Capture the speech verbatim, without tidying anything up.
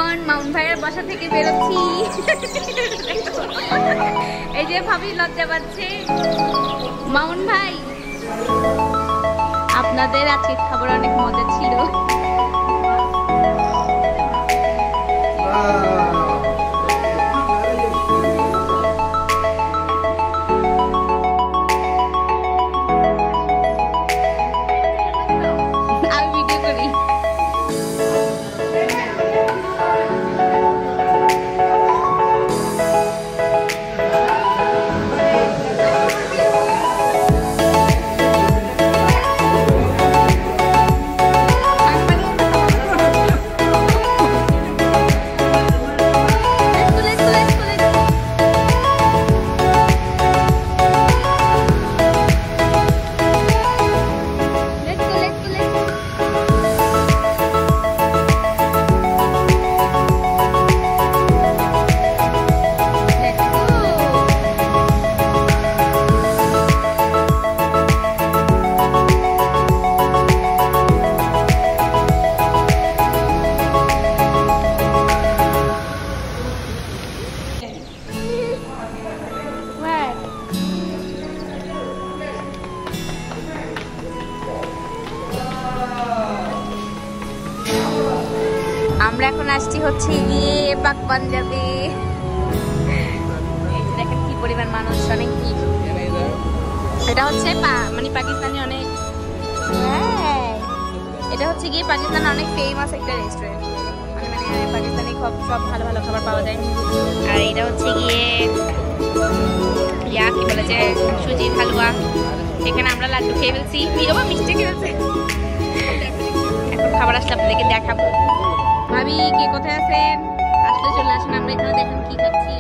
এখন মাউন্ট ভাইয়ের বাসা থেকে বেরোচ্ছি। এই যে ভাবি লজ্জা পাচ্ছে। মাউন্ট ভাই, আপনাদের আজকে খাবার অনেক মজা ছিল। আমরা এখন আসছি হচ্ছে গিয়ে পাক পাঞ্জাবে। দেখেন কি পরিমাণ মানুষ, অনেক ভিড়। এটা হচ্ছে মানে পাকিস্তানি অনেক, এটা হচ্ছে গিয়ে পাকিস্তান অনেক ফেমাস একটা রেস্টুরেন্ট, মানে মানে পাকিস্তানি সব সব ভালো ভালো খাবার পাওয়া যায়। আর এটা হচ্ছে গিয়ে ইয়া কি বলে যে সুজির হালুয়া। এখানে আমরা লাড্ডু খেয়ে ফেলছি, বা মিষ্টি খেয়েছে। এখন খাবার আসলে আপনাদেরকে দেখাবো। ভাবি কে কোথায় আছেন? আসলে চলে আসেন, আমরা এখানে দেখেন কি খাচ্ছি।